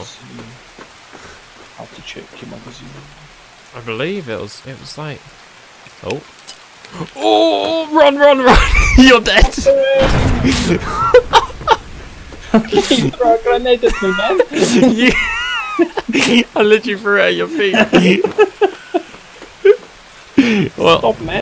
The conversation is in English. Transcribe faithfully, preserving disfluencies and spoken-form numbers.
channel. How to check your magazine. I believe it was. It was like. Oh. Oh! Run! Run! Run! You're dead. You throw a grenade at me, man. You... I literally threw it at your feet. Well, Stop, man.